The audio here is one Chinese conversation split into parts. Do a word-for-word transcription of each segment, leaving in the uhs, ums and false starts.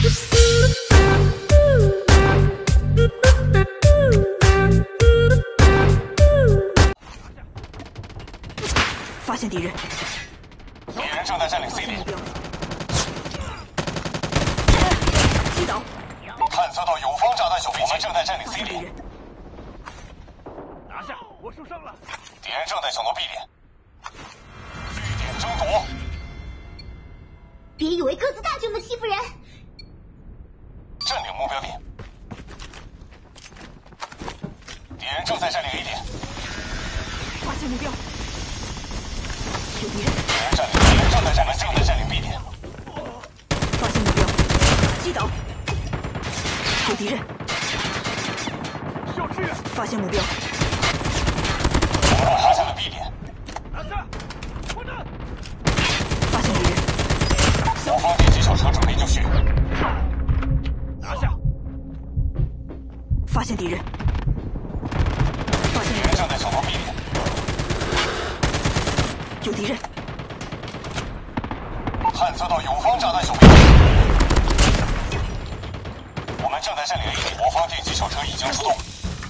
发现敌人， 敌人正在占领 C 点， 击倒。 探测到友方炸弹小飞机，我们正在占领 C 点。 拿下！我受伤了。 敌人正在抢夺 B 点，据点争夺。 别以为个子大就能欺负人。 占领目标点。敌人正在占领 A 点。 发现目标。有敌人。 敌人占领，敌人正在占领，正在占领 B 点。 发现目标，击倒。有敌人。 小支援。 发现目标。 我们拿下了 B 点。 拿下！混蛋！ 发现敌人。 我方电击小车准备就绪。 拿下！ 发现敌人。发现敌人正在抢夺 B 点。 有敌人。 探测到友方炸弹小飞机。我们正在占领 A 点，我方电击小车已经出动。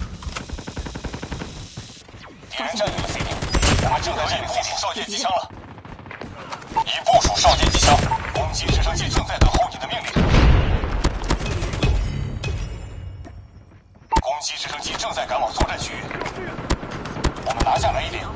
敌人占领了 C 点，我们正在占领 C 点，哨舰机枪了。已部署哨舰机枪，攻击直升机正在等候你的命令。攻击直升机正在赶往作战区域。我们拿下了 A 点。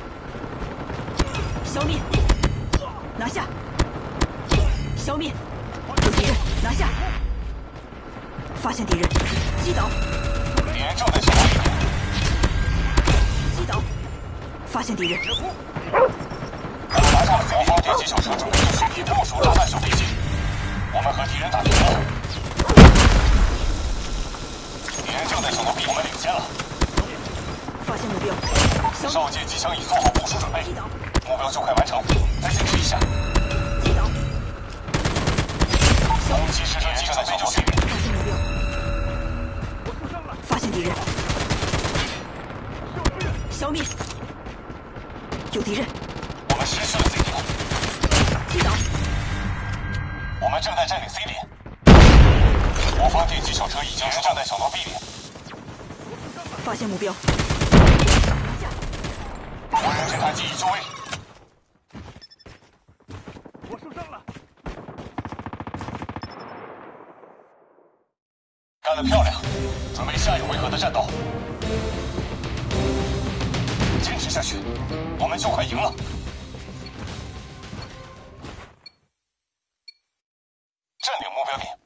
消灭，拿下，消灭，有敌人，拿下，发现敌人，击倒， 敌人正在抢夺 A 点， 击倒，发现敌人， 我们拿下了我方电击小车，准备就绪，已部署炸弹小飞机。我们和敌人打平了。敌人正在抢夺 B， 我们领先了。 发现目标， 哨舰机枪已做好部署准备，目标就快完成，再坚持一下。 击倒， 攻击直升机正在抢夺 C 点， 发现目标， 我受伤了。 发现敌人，消灭，有敌人， 我们失去了 C 点， 击倒， 我们正在占领 C 点。我方电击小车已经是正在抢夺 B 点， 发现目标， 无人侦察机已就位。 我受伤了。 干得漂亮，准备下一回合的战斗。坚持下去，我们就快赢了。占领目标点。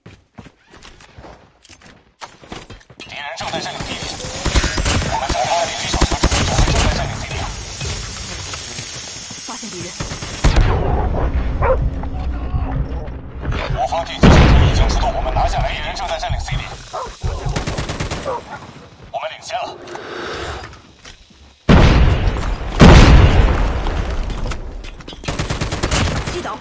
敌人正在占领 B 点，我们正在领机小车准备，我们正在占领 C 点。 发现敌人， 我方电击小车已经出动，我们拿下来。敌人正在占领 C 点，我们领先了。 击倒，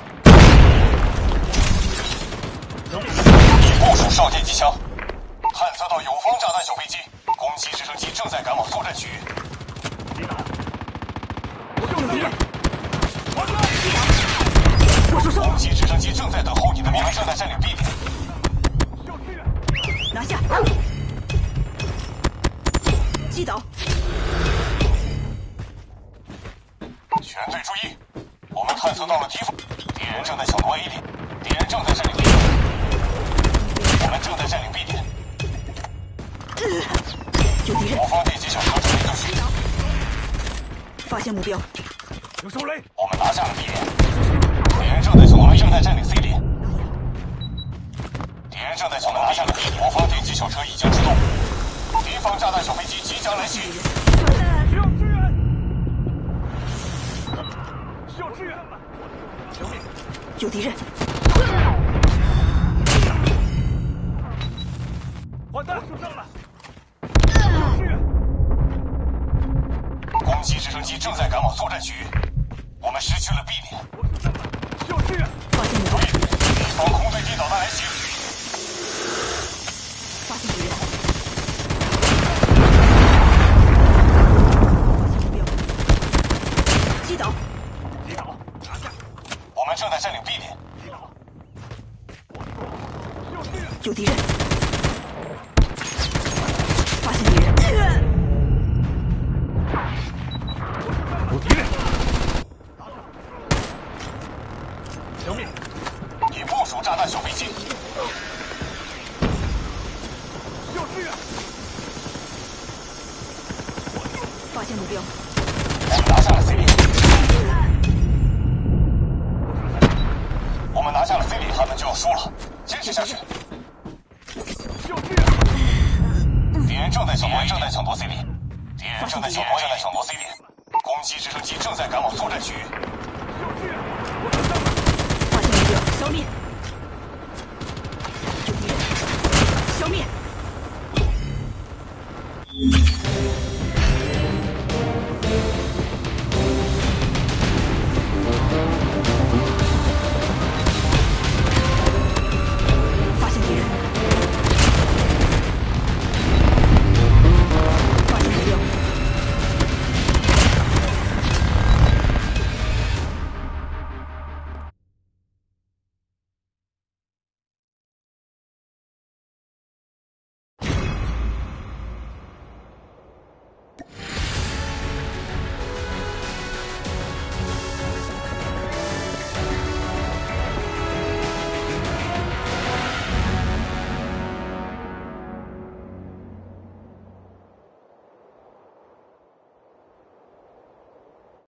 已部署哨舰机枪，探测到友方炸弹小飞机，攻击直升机正在赶往作战区域。 有敌人， 我受伤了。攻击直升机正在等候你的命令，正在占领 B 点。 拿下，击倒， 全队注意，我们探测到了敌方，敌人正在抢夺 A 点，敌人正在占领 B 点，我们正在占领 B 点。 有敌人， 我方电击小车准备就绪， 发现目标， 有手雷。 我们拿下了 B 点，敌人正在抢夺，我们正在占领 C 点，敌人正在抢夺，拿下了 B 点，我方电击小车已经出动，敌方炸弹小飞机即将来袭。 需要支援！需要支援！消灭！ 有敌人， 混蛋！受伤了！需要支援！ 攻击直升机正在赶往作战区域，我们失去了 B 点。 我受伤了！需要支援！ 发现目标， 敌方空对地导弹来袭。 发现敌人，击倒， 击倒！拿下！ 我们正在占领 B 点。 击倒！我需要支有敌人！发现敌人！ 有敌人！消灭！ 已部署炸弹小飞机。 要支援！ 发现目标。 我们拿下了 C 里。我们拿下了 C 里，他们就要输了，坚持下去。 要支援！ 敌人正在抢夺，正在抢夺 C 里。敌人正在抢夺，正在抢夺 C 里。攻击直升机正在赶往作战区域。 要支援！我等上了。 发现目标，消灭。